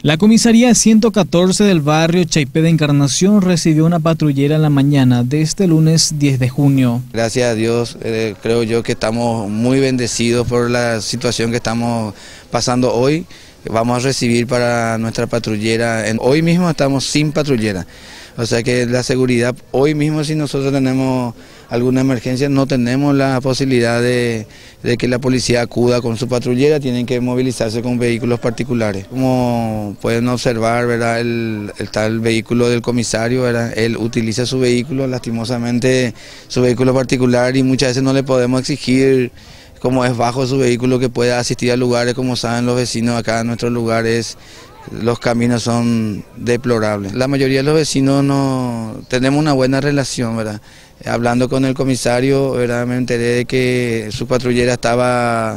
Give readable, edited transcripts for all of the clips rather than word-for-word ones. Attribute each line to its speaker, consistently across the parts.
Speaker 1: La comisaría 114 del barrio Chaipé de Encarnación recibió una patrullera en la mañana de este lunes 10 de junio.
Speaker 2: Gracias a Dios, creo yo que estamos muy bendecidos por la situación que estamos pasando hoy. Vamos a recibir para nuestra patrullera. Hoy mismo estamos sin patrullera. O sea que la seguridad, hoy mismo si nosotros tenemos alguna emergencia, no tenemos la posibilidad de que la policía acuda con su patrullera, tienen que movilizarse con vehículos particulares. Como pueden observar, ¿verdad? Está el vehículo del comisario, ¿verdad? Él utiliza su vehículo, lastimosamente su vehículo particular, y muchas veces no le podemos exigir, como es bajo su vehículo, que pueda asistir a lugares. Como saben los vecinos, acá en nuestros lugares los caminos son deplorables. La mayoría de los vecinos no tenemos una buena relación, ¿verdad? Hablando con el comisario, ¿verdad? Me enteré de que su patrullera estaba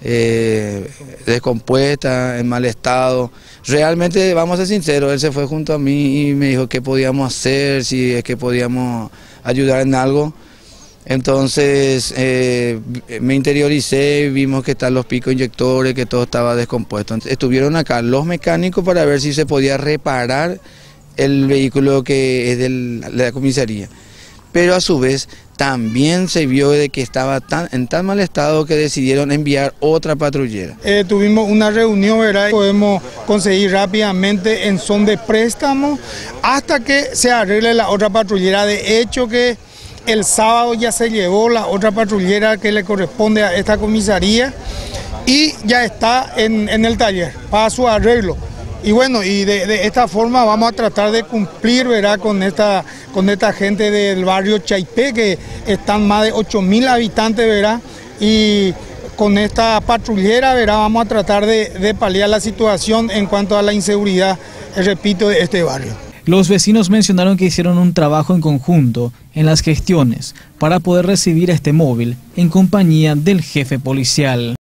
Speaker 2: descompuesta, en mal estado. Realmente, vamos a ser sinceros, él se fue junto a mí y me dijo qué podíamos hacer, si es que podíamos ayudar en algo. Entonces me interioricé, vimos que están los picos inyectores, que todo estaba descompuesto. Estuvieron acá los mecánicos para ver si se podía reparar el vehículo que es de la comisaría. Pero a su vez también se vio de que estaba en tan mal estado que decidieron enviar otra patrullera.
Speaker 3: Tuvimos una reunión, ¿verdad? Podemos conseguir rápidamente en son de préstamo hasta que se arregle la otra patrullera. De hecho que el sábado ya se llevó la otra patrullera que le corresponde a esta comisaría y ya está en el taller para su arreglo. Y bueno, y de esta forma vamos a tratar de cumplir, ¿verdad? con esta gente del barrio Chaipé, que están más de 8.000 habitantes, ¿verdad? Y con esta patrullera, ¿verdad? Vamos a tratar de paliar la situación en cuanto a la inseguridad, repito, de este barrio.
Speaker 1: Los vecinos mencionaron que hicieron un trabajo en conjunto en las gestiones para poder recibir este móvil en compañía del jefe policial.